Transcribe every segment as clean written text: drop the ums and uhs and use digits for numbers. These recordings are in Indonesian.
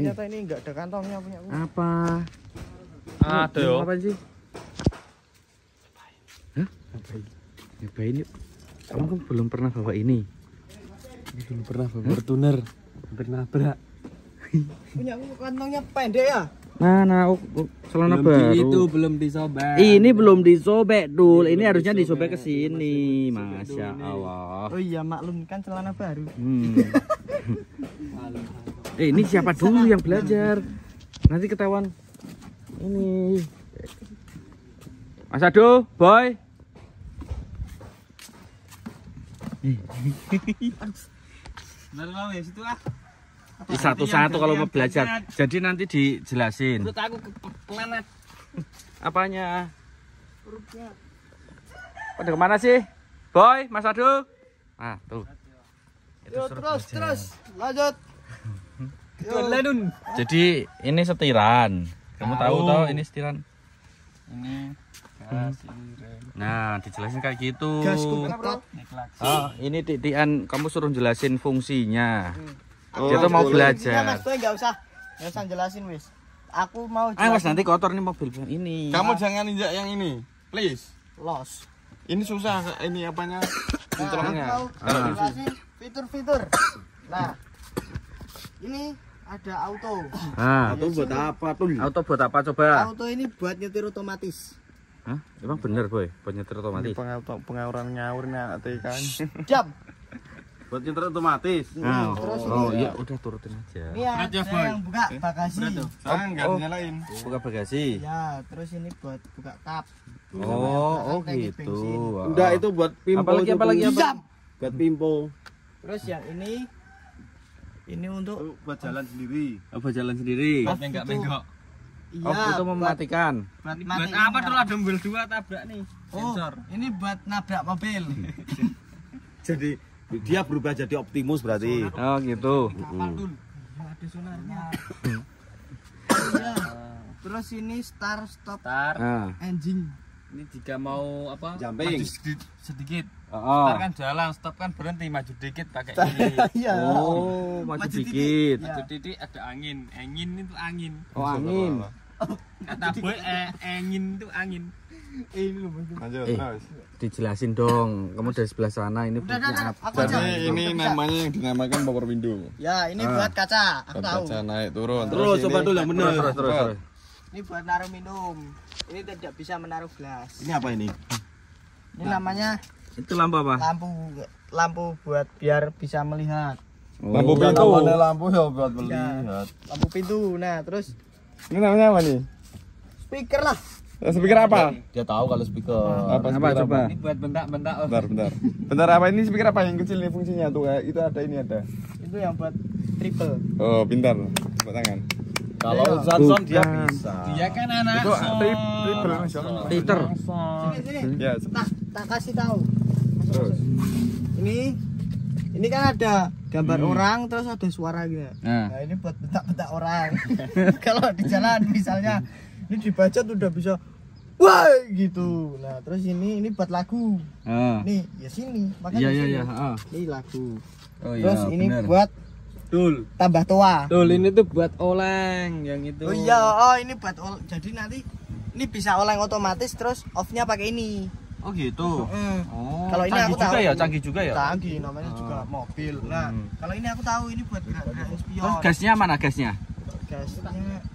ternyata ini enggak ada kantongnya punya aku. Apa? Ada yo. Apa sih? Hah? Ngapain yuk? Kamu kan belum pernah bawa ini. Belum pernah bawa Fortuner. Hampir nabrak. Punya aku kantongnya pendek ya. Nah, celana baru. Itu belum disobek. Ini belum disobek, Dul. Ini harusnya disobek ke sini. Masya Allah. Oh iya, maklum kan celana baru. Ini siapa dulu yang belajar? Nanti ketahuan. Ini. Mas Ado, boy. Nah, ya situ lah. Satu-satu kalau mau belajar. Jadi nanti dijelasin. Menurut aku ke planet. Apanya? Pada kemana sih? Boy, Mas Ado? Ah, tuh. Yo, terus lanjut. Lenun. Jadi ini setiran. Kamu tahu toh ini setiran? Ini gas, ini rem. Nah, dijelasin kayak gitu. Gasku ketat. Oh, ini Titian kamu suruh jelasin fungsinya. Dia tuh mau belajar. Mas Boy enggak usah jelasin wis. Aku mau Ah, Mas, nanti kotor nih mobil ini. Kamu jangan injak yang ini, please. los. Ini susah, ini apanya? Intronya. Mau jelasin fitur-fitur. Nah, ini ada auto. Ah, Itu buat apa tuh? auto buat apa coba? Auto ini buat nyetir otomatis. Hah? Emang bener, Boy? Buat nyetir otomatis. Pengauran ngawurnya kan. Jam. Buat nyetir otomatis. Nah, terus oh ini. iya, udah turutin aja. Ini ada yang buka bagasi. Enggak dinyalain. Buka bagasi. Ya, terus ini buat buka kap. Oh Tangki gitu. bensin. Udah itu buat pimpo. Apalagi apa? Jam. Buat pimpo. Terus yang ini untuk Buat jalan sendiri. Apa jalan sendiri? Buat menggak-menggok. iya, Oh, itu mematikan. buat Buat matiin apa tuh kap. ada mobil 2 tabrak nih? Oh, Sensor. ini buat nabrak mobil. Jadi dia berubah jadi Optimus berarti. Oh gitu. Ada sonarnya. Iya. Terus ini start stop Tar. Nah. engine. Ini jika mau apa? Jumping. Maju sedikit. Oh. Ntar kan jalan, stop kan berhenti, maju dikit pakai ini. Iya. Oh, maju Maju dikit. Maju titik ada angin. Angin itu angin. Oh, angin. Kata boy angin itu angin. Ini loh. Lanjut Eh. terus. Dijelasin dong. Kamu dari sebelah sana ini Udah, fungsinya apa? aku aja. Jadi ini Bisa. namanya yang dinamakan power window. Ya, ini buat kaca. Aku tahu. Kaca naik turun. Terus coba dulu yang benar. Terus, terus. Ini buat naruh minum. Ini tidak bisa menaruh gelas. Ini apa ini? Ini namanya Itu lampu apa? lampu buat biar bisa melihat. Lampu Oh. pintu. Lampu ya buat Ya, lampu pintu. Nah, terus Ini namanya apa nih? speaker lah. Speaker apa? Dia tahu kalau speaker. Apa Apa speaker coba? Ini buat bentak-bentak. Bentar, bentar. Bentar apa ini speaker apa yang kecil nih fungsinya tuh? Itu ada ini ada. Itu yang buat triple. Oh, pintar. Tepuk tangan. Kalau Ayo. Johnson dia Bukan. bisa. Dia kan anak Itu son. triple nasional. Liter. Sini. Ya, Tak kasih tahu. terus. Ini kan ada gambar orang terus ada suara gitu. Nah. Nah, ini buat bentak-bentak orang. Kalau di jalan misalnya ini dibaca tuh udah bisa wah gitu. Nah, terus ini buat lagu. Ah. Nih, ya sini. Makanya Iya, di iya, sini. iya. Ah. Ini lagu. Oh Terus ini benar. buat Dul. tambah tua. Dul ini tuh buat oleng yang itu. Oh iya, ini buat jadi nanti ini bisa oleng otomatis terus off-nya pakai ini. Oh gitu. Oh. Kalau ini canggih aku juga tahu. ya, canggih juga ya. Canggih namanya juga mobil. Nah, kalau ini aku tahu ini buat gerak-gerak spion. Terus gasnya mana gasnya? Gasnya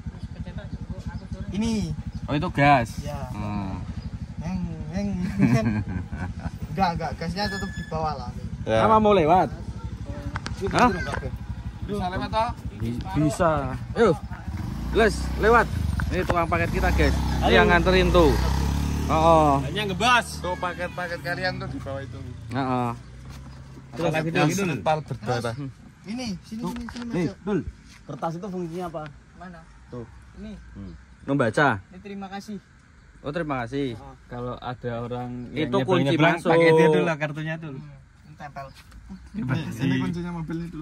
ini. Oh itu gas. Ya. Ah. Heng. Enggak, gasnya tetap di bawah lah. Ya. Sama mau lewat? Hah? Bisa lewat toh? Bisa. Ayo. Les, lewat. Ini tukang paket kita, guys. Ini yang nganterin tuh. Oh. Hanya ngebas. Tuh paket-paket kalian tuh di bawah itu. Heeh. Terus lagi Yang gitu. sepal berdarah. Ini, sini Nih, Mas. Dul. Kertas itu fungsinya apa? Mana? Tuh. Ini, Membaca. ini terima kasih. Oh, terima kasih. Kalau ada orang Itu yang kunci nyebrang, masuk. pakai dia dulu lah kartunya dulu. Ini tempel. Ini kuncinya mobil itu.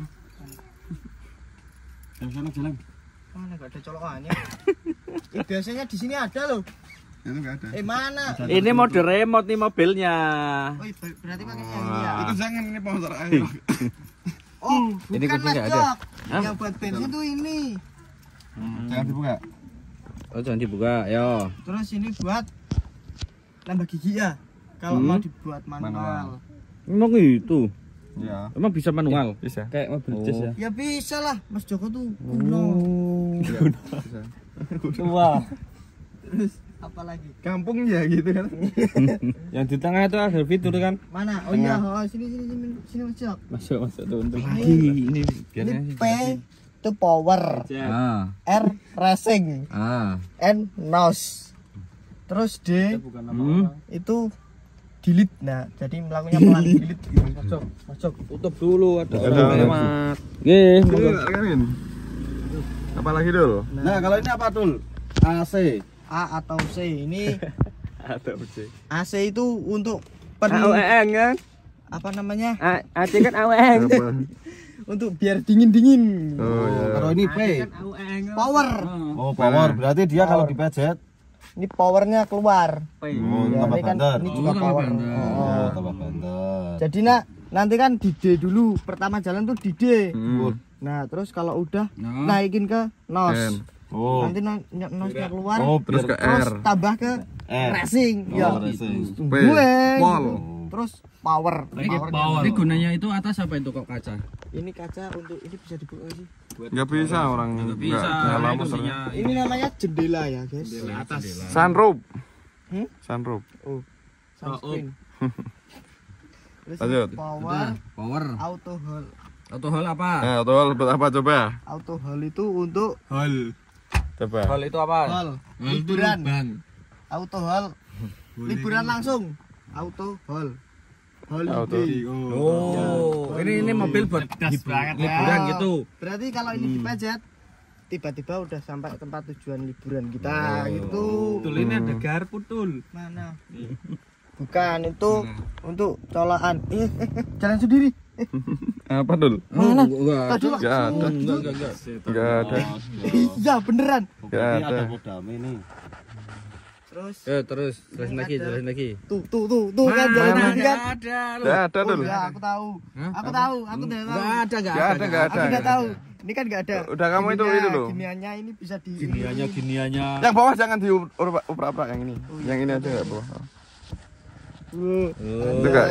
Yang sana jalan. Mana enggak ada colokannya? Biasanya di sini ada loh. Itu enggak ada. Mana? Ini mode remote nih mobilnya. Oh, berarti pakai yang ini ya. Itu jangan ini sponsor air. Oh, Ini bukan kunci Mas nggak ada. Jok. Hah? Yang buat bensin tuh ini. Jangan dibuka. Oh, jangan dibuka, yo. Terus ini buat nambah gigi ya. Kalau mau dibuat manual. Emang itu. Iya. Emang bisa manual? Bisa. Kayak mobil jazz ya. Ya bisa lah, Mas Joko tuh kuno. Bisa. Wah. Terus apa lagi? Kampung ya gitu kan. Yang di tengah itu ada fitur kan? Mana? Oh iya, sini Mas Jok. Masuk tuh untuk. Ini Ini P itu power, Ah, R racing, N nose. Terus D itu delete. Nah, jadi melakukannya pelan delete. Masuk. tutup dulu ada Ada lewat. Nggih, Ini remin. Apa lagi dul? Nah, kalau ini apa, Dul? AC. A atau C. Ini Ada sih. AC itu untuk AOEN kan? apa namanya? AC kan AOEN. Apa? Untuk biar dingin. Oh iya. Kalau ini P. Power. Oh, power. Berarti dia kalau dipejet Ini powernya keluar. oh, Ya, tambah ini kan bandar. ini juga tambah power. bandar. Oh. Tambah bandar. Jadi nanti kan di D dulu. Pertama jalan tuh di D. Nah, terus kalau udah naikin ke nos. N. Oh. Nanti nosnya keluar. Oh, Terus ke Terus R. tambah ke R. racing. Ya. Oh, racing. P. Bueng. Pol. Terus power. Ini gunanya itu atas apa itu kok kaca? Ini kaca untuk ini bisa dibuka sih. Nggak bisa orang. Nggak bisa. Nyala Ini muternya. Ini namanya jendela ya, guys. Atas. Sunroof. Hmm? Sunroof. Sunscreen. Terus Lanjut. Power. auto hold. Auto hold apa? Tol buat apa coba? Auto hold itu untuk Coba. Hold itu apa? hold liburan. Auto hold liburan langsung. Auto hold. Holiday. Oh, ini mobil buat liburan gitu. Berarti kalau ini dipejet tiba-tiba udah sampai tempat tujuan liburan kita gitu. Ini ada garpu tul. Mana? Bukan itu untuk colokan. Jalan sendiri. Apa dul? Mana? Enggak. Tadi Nggak ada. Nggak ada. Iya beneran. Nggak ada. Kodame nih. Terus Jelasin lagi. tuh kan jalan sendiri kan. Nggak ada dul. Ya, aku tahu. Aku udah tahu. Nggak ada. Aku udah tahu. Ini kan nggak ada. Udah kamu itu loh. Giniannya ini bisa di Giniannya. Yang bawah jangan diuper-uper yang ini. Yang ini aja nggak bawah. Itu nggak.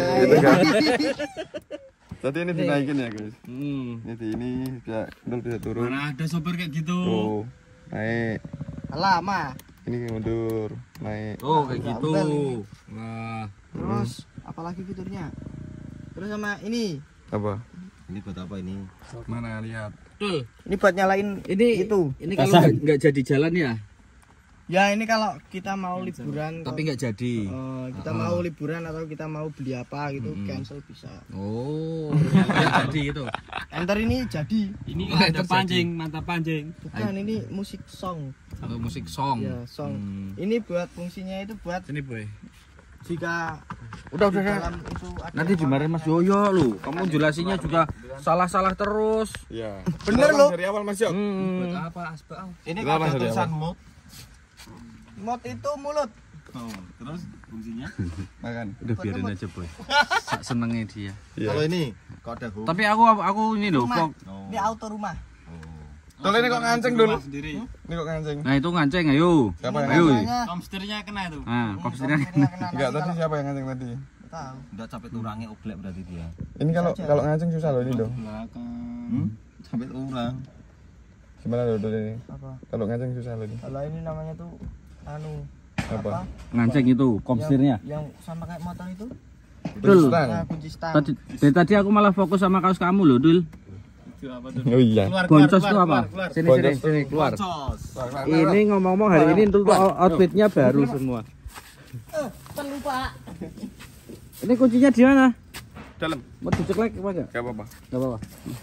Tadi ini dinaikin ya guys. Ini bisa dul bisa turun. Mana ada sopir kayak gitu. Tuh naik. lama. Ini mundur naik. Oh, kayak gitu. Gampang. Wah. Terus apalagi fiturnya? Terus sama ini. Apa? Ini buat apa ini? Mana lihat? Betul. Ini buat nyalain Ini itu. Ini kalau nggak jadi jalan ya, Ya ini kalau kita mau liburan tapi nggak jadi. kita mau liburan atau kita mau beli apa gitu cancel bisa. Oh, nggak jadi gitu. Enter ini jadi. Ini ada pancing, mantap pancing. Bukan ini musik song. Atau musik song. Ya, song. Ini buat fungsinya itu buat Sini boy. jika Udah. di dalam itu ada Nanti dimarahin Mas Yoyo lu. Kamu jelasinnya juga salah-salah terus. Iya. Bener loh. Dari awal Mas Yok. Apa asbak? Ini Berapa ada tadi, tulisan mod. mod itu mulut. Oh, terus fungsinya? Makan. Udah biarin aja boy. Senengnya dia. Kalau ini kok ada home. Tapi aku ini loh. Rumah. Oh. Ini auto rumah. Tol ini kok nganceng dulu. Ini kok nganceng. Nah itu nganceng ayo. Siapa yang Ayo. Namanya Komsternya kena itu. Nah, kopstirnya Enggak, tadi siapa yang nganceng tadi? tahu. Udah capek turangnya oblek berarti dia. Ini kalau nganceng susah loh ini loh. Sampai turang. Gimana loh dulu ini? Apa? Kalau nganceng susah loh ini. Kalau ini namanya tuh anu Apa? nganceng itu kopstirnya. Yang sama kayak motor itu. Dul. Nah, kunci stang. Dari tadi aku malah fokus sama kaos kamu loh, Dul. Oh iya. Boncos itu apa? Sini keluar. Ini ngomong-ngomong hari ini untuk outfitnya baru semua. Perlu Pak. Ini kuncinya di mana? Dalam. Mau diceklek apa enggak? Enggak apa-apa. Enggak apa-apa.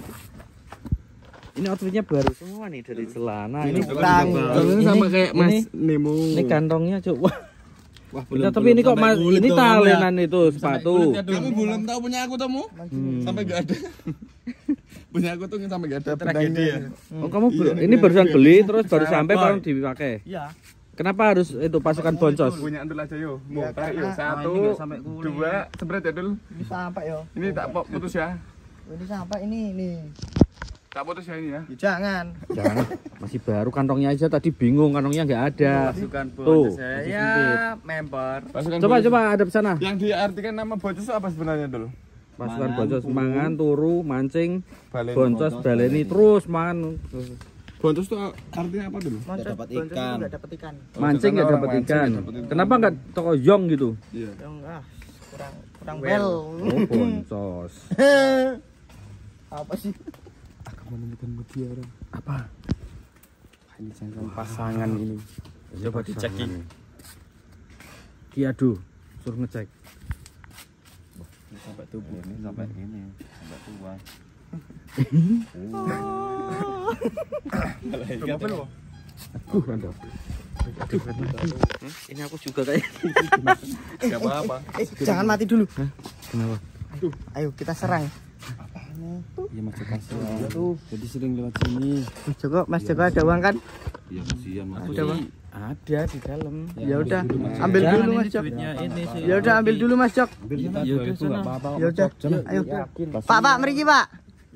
Ini outfitnya baru semua nih dari celana. Ini Stang. ini sama kayak Mas Nemo. Ini kantongnya coba. Wah, tapi ini kok Mas ini talenan itu sepatu. Kamu belum tahu punya aku temu? Sampai enggak ada. Punya aku tuh sampai enggak ada pedangnya. Oh, kamu ini barusan beli terus baru sampai baru dipakai. Iya. Kenapa harus itu pasukan boncos? Punya antul aja yo. Mau Ya, tarik yo. karena- Satu, nggak sampai kulit. dua, sebret ya dul. Ini sampai yo. Ini tak putus ya. Ini sampai ini nih. Tak putus ya ini ya. Ya, jangan. Jangan. Masih baru kantongnya aja tadi bingung kantongnya nggak ada. Pasukan Tuh, bocah masih saya sempit. member. Pasukan Coba Bocos. coba ada sana. Yang diartikan nama bocos itu apa sebenarnya dulu? Pasukan bocos mangan, turu, mancing, Baleni. boncos, baleni terus mangan. Bocos itu artinya apa dulu? Moncos dapat boncos itu ikan. nggak dapat ikan. Mancing nggak dapat Mancing ikan. nggak dapat ikan. Kenapa nggak toko yong gitu? Iya. Ya enggak, kurang well. Oh, boncos. Apa sih? Aku menemukan mutiara. Apa? Ini jangan pasangan ini. Coba dicek ini. Kiadu, suruh ngecek. Sampai tubuh ini sampai ini sampai tua. Mantap. Ini aku juga kayak. Gak apa-apa. Jangan mati dulu. Kenapa? Ayo kita serang. Iya Mas Joko kasihan. Jadi sering lewat sini. Mas Joko ada uang kan? Iya kasihan Mas. Udah bang. Ada di dalam. Ya udah, ambil dulu Mas Jok. Ini sih. Ya udah ambil dulu Mas Jok. Ya udah sana. Ya udah. Ayo. Pak, mriki Pak.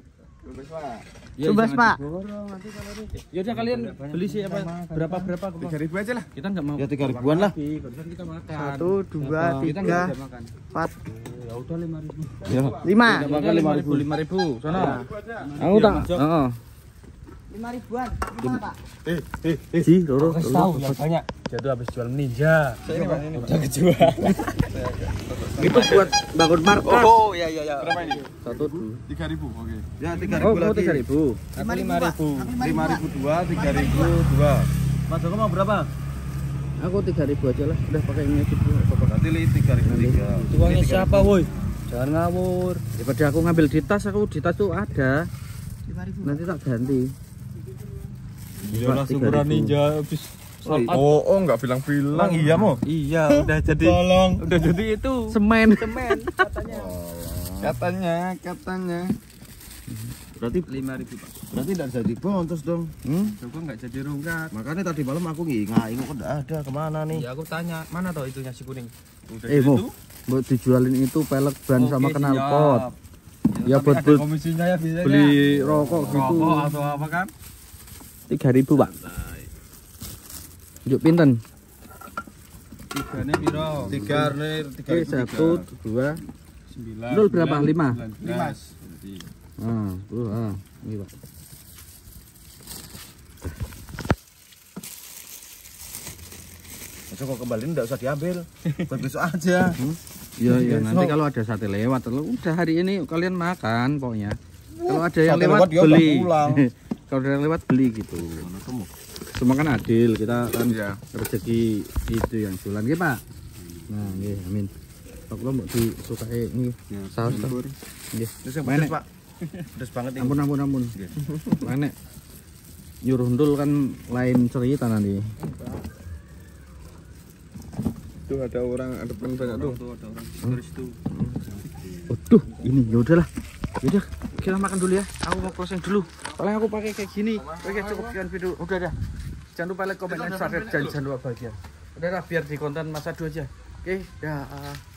Coba Pak. Ya udah kalian beli sih apa berapa 3.000 aja lah. kita nggak mau. Ya 3.000-an lah. Barusan kita makan. 1, 2, Kita nggak 3, bisa makan. 4, Ya udah 5.000. Ya. 5. Makan 5.000 sana. Aku tak. Heeh. 5.000-an. Gimana Pak? Ji, Roro. Tahu yang banyak. Dia tuh habis jual ninja. Udah kejual. Itu buat bangun markas. Oh iya. Berapa ini? 1, 2. 3.000. Oke. Ya Oh, 3.000 mau lagi. 3.000. 5.000 dua, 3.000 dua. Mas Joko mau berapa? Aku 3.000 aja lah. Udah pakai ini aja dulu. Berarti 3.003. Uangnya siapa, woi? Jangan ngawur. Daripada aku ngambil di tas, aku di tas tuh ada. 5.000. Nanti tak ganti. Iya lah, syukuran ninja habis. Oh, enggak bilang-bilang. Iya mau. Iya, udah jadi. Udah jadi itu. Semen. Katanya. Berarti 5.000, Pak. berarti enggak jadi bontos dong. Joko nggak jadi rungkat. Makanya tadi malam aku ngingai kok enggak ada kemana nih. Ya aku tanya, mana toh itunya si kuning? Mau buat dijualin itu pelek ban sama knalpot. Ya buat komisinya ya biasanya. beli rokok gitu. Rokok atau apa kan? 3.000, Pak. Yuk pinten? Tiganya piro? 3 nih, Oke, 1, 2. 9. Nol berapa? 5. 5. Ini, Pak. Mas Joko kembaliin enggak usah diambil. Buat besok aja. Iya, nanti kalau ada sate lewat, udah hari ini kalian makan pokoknya. Kalau ada yang Sate lewat lewat, dia udah beli. pulang. Kalau ada yang lewat beli gitu. Cuma kan adil, kita kan Iya. rezeki itu yang jualan gitu, Pak. Nah, nggih, amin. Pak lo mau disukai ini saus toh. Nggih. Terus yang Menek. pedes, Pak. Pedes banget ini. Ampun. Menek. Nyuruh ndul kan lain cerita nanti. Tuh ada orang ada teman banyak tuh. Waduh, ini ya udahlah. Yaudah, kita makan dulu ya. Aku mau closing dulu. Soalnya aku pakai kayak gini. Oke, cukup sekian video. Udah dah. Jangan lupa like, komen, dan subscribe. Jangan lupa bahagia. Udah lah, biar di konten masa 2 aja. Oke, dah.